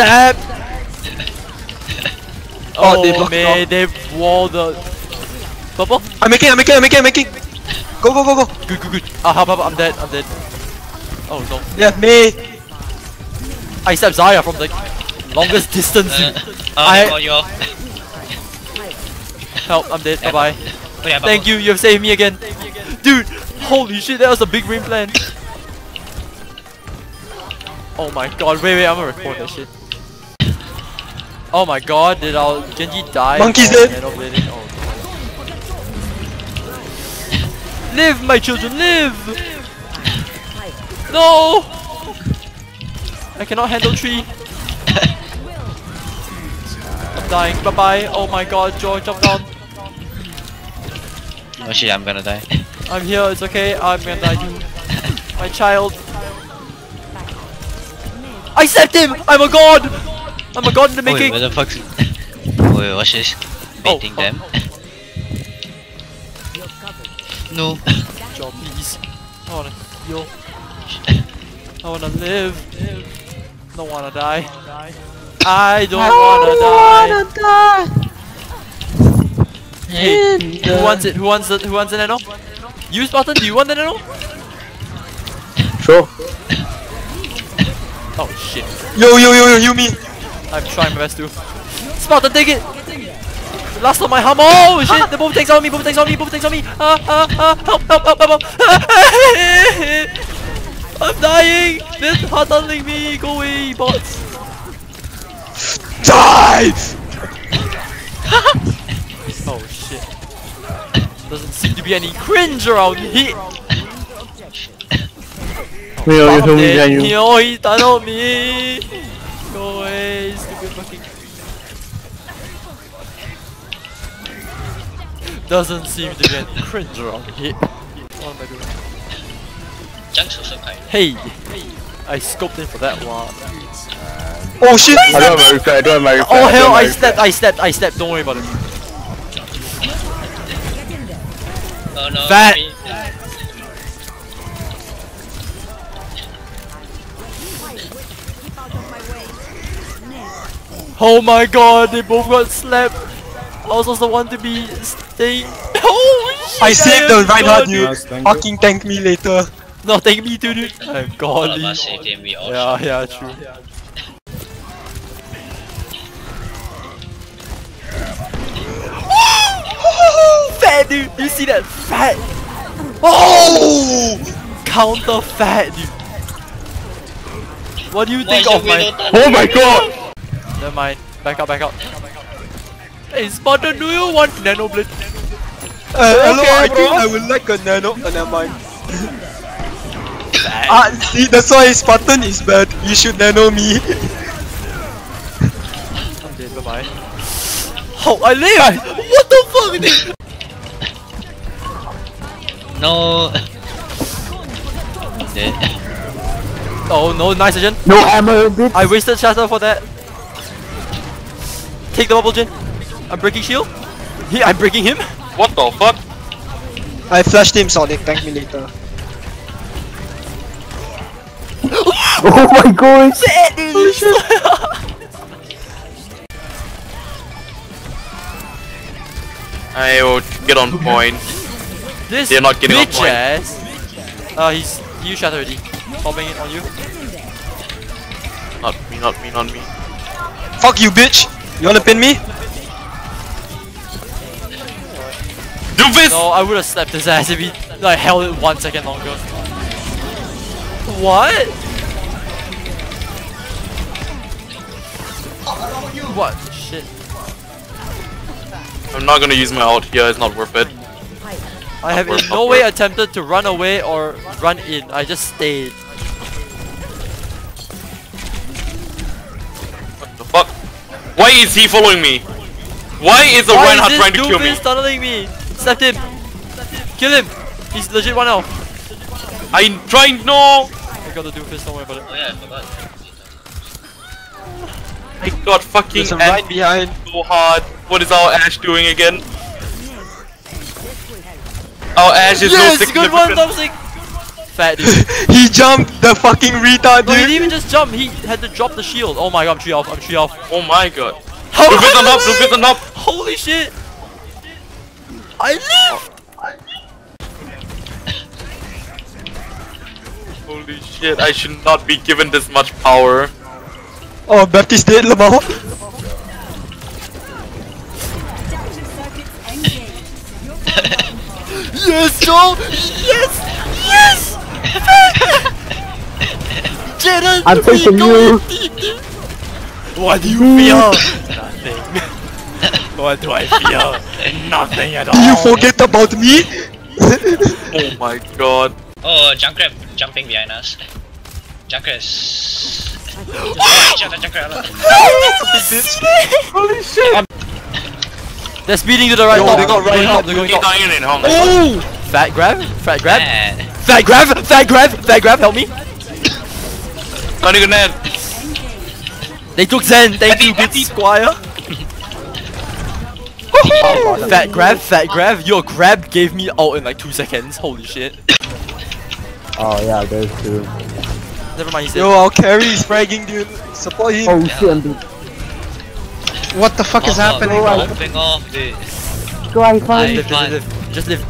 Stab! Oh, they blocked man, they walled the purple. I'm making. Go. Good. Ah, I'm dead. Oh no. Yeah, me. I stabbed Zaya from the longest distance. You're Help! I'm dead. Bye bye. oh, yeah, Thank you. You have saved me again, dude. Holy shit, that was a big brain plan. Oh my god. Wait. I'm gonna record that shit. Oh my god, did our Genji die? Monkey's dead. Oh, no. Live, my children, live! No! I cannot handle tree. I'm dying. Bye bye. Oh my god, Joy, jump down. Oh shit, I'm gonna die. I'm here, it's okay. I'm gonna die too. My child. I saved him! I'm a god! I'm a god in the making! Wait, where the fuck's... Wait, what's this? Baiting them? No. Job, please. I wanna heal. I wanna live. Don't wanna die. I don't wanna die. Hey, who wants it? Who wants the nano? You, Spartan, do you want the nano? Sure. Oh shit. Yo, you me. I'm trying my best to. Spartan, take it! Last of my hammer! Oh shit! The both tanks on me! Help! I'm dying! They're hard tunneling me! Go away, bots! Die! Oh shit. Doesn't seem to be any cringe around here! He tunneled me! Go away, stupid fucking... Doesn't seem to be any cringe around here. What am I doing? Hey! I scoped in for that one. Oh shit! I don't have my repair, Oh hell, I stepped, don't worry about it. Oh no, Fat! Oh my god, they both got slapped. I was the one to be staying. Oh shit! I saved the Reinhardt, dude. Fucking tank me later. No, thank me too, dude. I'm godly. Yeah, true. Fat dude, you see that fat? Oh! Counter fat dude. What do you think of my? Oh my god! Never mind. Back up. Hey, Spartan, do you want nano blade? Hello, I think I would like a nano. Never mind. See, that's why Spartan is bad. You should nano me. I'm dead, bye bye. Oh, I live! What the fuck? No. Dead. Oh no, nice Jin. No ammo, bitch! I wasted shatter for that. Take the bubble, Jin. I'm breaking shield. Yeah, I'm breaking him. What the fuck? I flashed him, Sonic. Thank me later. Oh my god! I will get on point. This They're not getting on bitch point. ass. He used shatter already. Popping it on you. Not me. Fuck you, bitch. You wanna pin me? Do this! No, I would have slapped his ass if he like held it 1 second longer. What? What? Shit. I'm not gonna use my ult here, it's not worth it. I have in no way attempted to run away or run in. I just stayed. What the fuck? Why is he following me? Why is the Reinhardt trying to kill me? Why is this tunneling me? Slap him! Kill him! He's legit 1 health. I'm trying, no! I got the doofus, don't worry about it. Oh yeah, I forgot. I got fucking There's a right behind. so hard. What is our Ashe doing again? Our Ashe is no Yes! Good one, significant. Toxic! Fat dude. He jumped the fucking retard, No, he didn't dude. even just jump. He had to drop the shield. Oh my god, I'm 3 off. I'm 3 off. Oh my god. How Lucas on top, Lucas on top. Holy shit! I lived! Holy shit, I should not be given this much power. Oh, Baptiste dead, Lamar. Yes, Joel! Yes! Yes! Jaden, I'm taking you. What do you feel? Nothing. What do I feel? Nothing at all. Do you forget about me? Oh my god. Oh, Junkrat jumping behind us. Junkrat. Holy shit. They're speeding to the right. Yo, top. they got right top. up. They're going He's top. not in it, huh? Oh! Fat grab. Fat grab. Man. Fat grab. Fat grab. Fat grab. Help me. Not even that. They took Zen. Thank you, good squire. Fat grab. Fat grab. Your grab gave me ult in like 2 seconds. Holy shit. Oh yeah, there's two. Never mind. He's dead. Yo, our carry is fragging, dude. Support him. Oh shit, I'm dead. What the fuck is happening? Jumping off, dude. Go, I find. Live, live, live. Just live.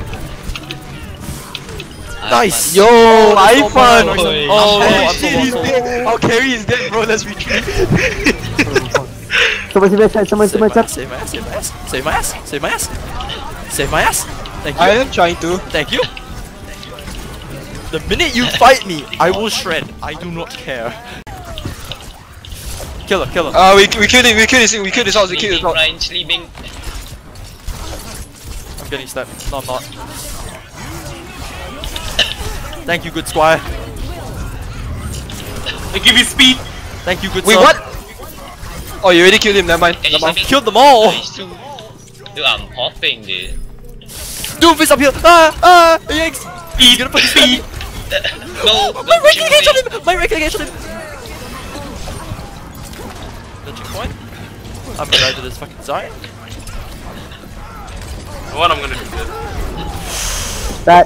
Nice. Yo, iPhone. Oh, Oh, I'm shit, so he's lost. dead. Our carry is dead, bro. Let's retreat. Someone's inside, someone's inside. Save my ass, save my ass, save my ass, save my ass, save my ass. Thank you. I am trying to. Thank you. The minute you fight me, I will shred. I do not care. Kill her, kill her. We killed him. We killed his house. We killed his house. Ryan sleeping. I'm getting stabbed. No, I'm not. Thank you, good squire. They give you speed. Thank you, good Wait, sir. what? Oh, you already killed him. Never mind. Can you Never mind. sleeping? Killed them all. Nice too. Dude, I'm hopping, dude. Doomfist up here. Yanks. He's gonna put speed. Go, My right click headshot him. My right click headshot him. The checkpoint. I'm gonna die to this fucking Zion. What I'm gonna do this. That.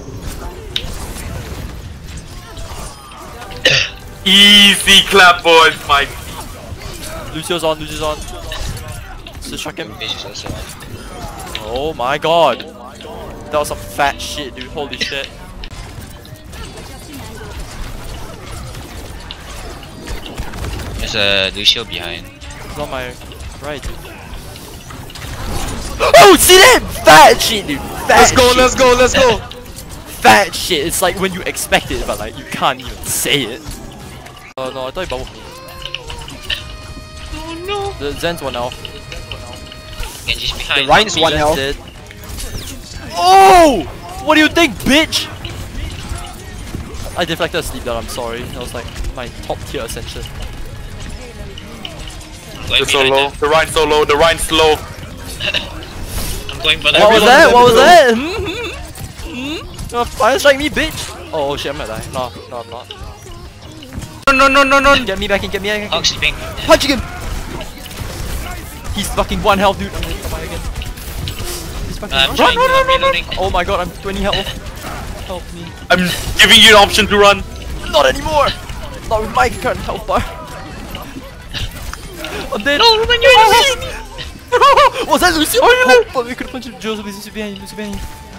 Easy clap, boys, Mike. Lucio's on. Lucio's on. Just chuck him. Bitch is also on. Oh my god. That was some fat shit, dude. Holy shit. There's a Lucio behind. It's on my right. Oh, see that? Fat shit, dude. Fat Let's go. shit. Let's go. Let's go. Fat shit. It's like when you expect it, but like you can't even say it. Oh no, I thought you bubble. Oh no. The Zen's one now. Genji's behind. The Ryan's one Zen's health. dead. Oh! What do you think, bitch? I deflected a sleep dart, I'm sorry. That was like my top tier ascension. Going They're so behind low. them. The Ryan's so low. The Ryan's slow. I'm going for the What was Everyone that? is What was everyone. that? Fire strike me, bitch! Oh shit, I'm gonna die. No, no, I'm not. No. Get me back in, get me back in. Hog sleeping. Punching him! He's fucking 1 health, dude. I'm gonna die again. He's fucking I'm run. trying to reloading. Oh my god, I'm 20 health. Help me. I'm giving you an option to run. Not anymore! Not with my current health bar. I'm dead. No, Ruben, you're in the Was that Lucio? Oh, but we could punch him. Joseph, Lucio behind you, Lucio behind you.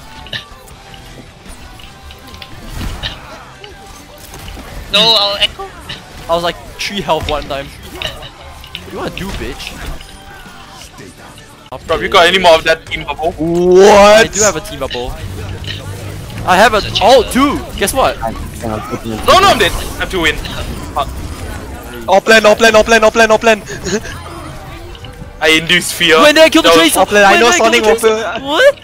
No, I'll echo. I was like 3 health one time. What do you wanna do, bitch? Bro, you got any more of that team bubble? I What? do have a team bubble. I have a Such a ult too. Guess what? Hang on, taking it. No, I'm dead. I have to win. All plan. I induce fear. When did I kill the That was Tracer? all plan. I When know did kill the Sonic Tracer? Warfare. What?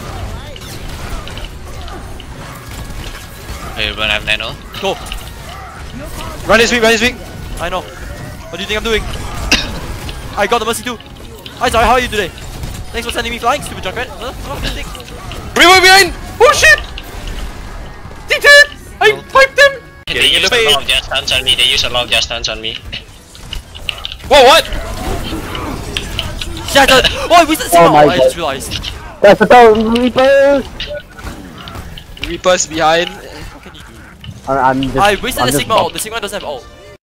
Hey, Ruben, I have nano. Go. Run his weak. I know. What do you think I'm doing? I got the mercy too. Hi, sorry. How are you today? Thanks for sending me flying, stupid Junkrat. Revive behind! Oh shit! They did! I wiped them! They Getting in use the a face. lot of just stunts on me. They use a lot of just stunts on me. Whoa, what? Shattered. Oh, I wasted Oh my I God. just realized. That's the tower, Reaper! Reapers behind. What can you do? I'm just, I wasted I'm the just Sigma ult. The Sigma doesn't have ult.